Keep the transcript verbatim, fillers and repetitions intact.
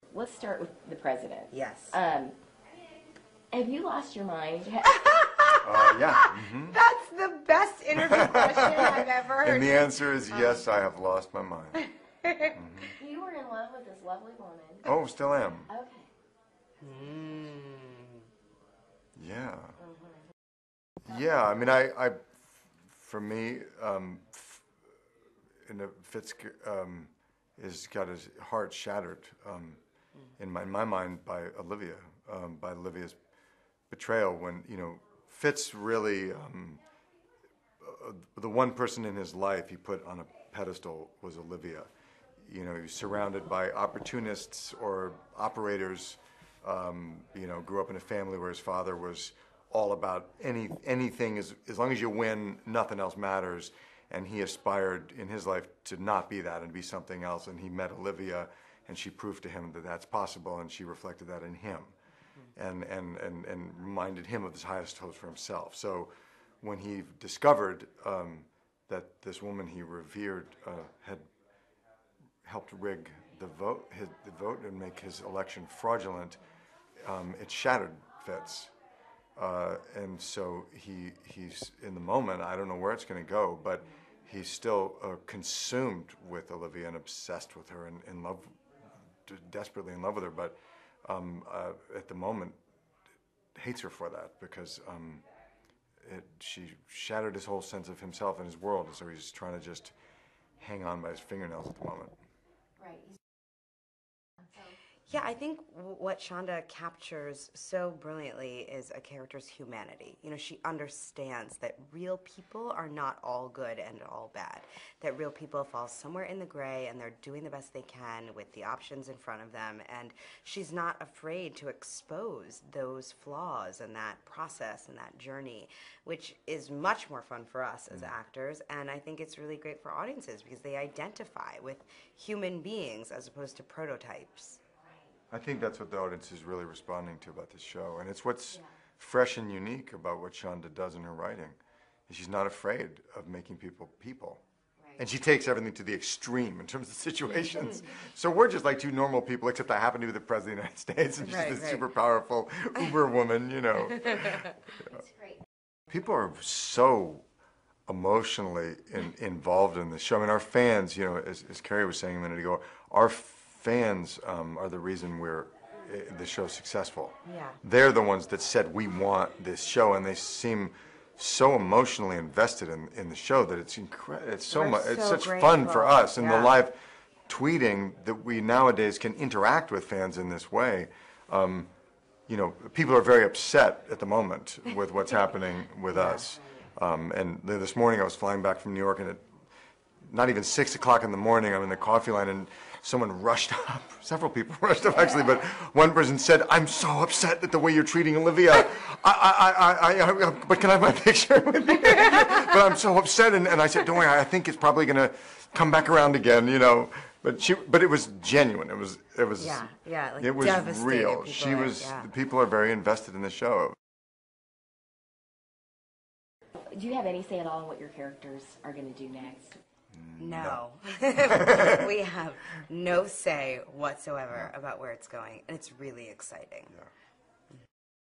let's start with the president. Yes. Um, have you lost your mind? Uh, yeah. Mm-hmm. That's the best interview question I've ever heard. And the answer is yes, I have lost my mind. Mm-hmm. You were in love with this lovely woman. Oh, still am. Okay. Mm. Yeah. Mm-hmm. Yeah, I mean, I, I for me, um, in the Fitz um, has got his heart shattered um, in, my, in my mind by Olivia, um, by Olivia's betrayal when, you know, Fitz really, um, uh, the one person in his life he put on a pedestal was Olivia. You know, he was surrounded by opportunists or operators, um, you know, grew up in a family where his father was all about any anything, as, as long as you win, nothing else matters. And he aspired in his life to not be that and be something else. And he met Olivia, and she proved to him that that's possible, and she reflected that in him. And, and, and, and reminded him of his highest hopes for himself. So when he discovered um, that this woman he revered uh, had helped rig the vote, his, the vote and make his election fraudulent, um, it shattered Fitz. Uh, and so he he's in the moment, I don't know where it's going to go, but he's still uh, consumed with Olivia and obsessed with her and in love, desperately in love with her. But Um, uh, at the moment, hates her for that because um, it, she shattered his whole sense of himself and his world, and so he's trying to just hang on by his fingernails at the moment. Right. Yeah, I think w- what Shonda captures so brilliantly is a character's humanity. You know, she understands that real people are not all good and all bad, that real people fall somewhere in the gray and they're doing the best they can with the options in front of them, and she's not afraid to expose those flaws and that process and that journey, which is much more fun for us as actors, and I think it's really great for audiences because they identify with human beings as opposed to prototypes. I think that's what the audience is really responding to about this show, and it's what's yeah. fresh and unique about what Shonda does in her writing. Is she's not afraid of making people people. Right. And she takes everything to the extreme in terms of situations. So we're just like two normal people, except I happen to be the President of the United States, and she's right, this right. super powerful uber woman, you know. That's great. People are so emotionally in, involved in this show. I mean, our fans, you know, as, as Kerry was saying a minute ago, our fans um, are the reason we're uh, the show's successful. Yeah. They're the ones that said we want this show, and they seem so emotionally invested in, in the show that it's incredible. It's so much. So it's such grateful. fun for us, and yeah. the live tweeting that we nowadays can interact with fans in this way. Um, you know, people are very upset at the moment with what's happening with yeah. us. Um, and this morning I was flying back from New York, and at not even six o'clock in the morning, I'm in the coffee line, and someone rushed up. Several people rushed up, actually, but one person said, "I'm so upset at the way you're treating Olivia. I, I, I, I, I but can I have my picture with you? But I'm so upset." And, and I said, "Don't worry. I think it's probably going to come back around again, you know." But she, but it was genuine. It was, it was, yeah, yeah, like it was devastated. real. People She are, was. yeah. The people are very invested in the show. Do you have any say at all in what your characters are going to do next? No. We have no say whatsoever about where it's going, and it's really exciting. Yeah.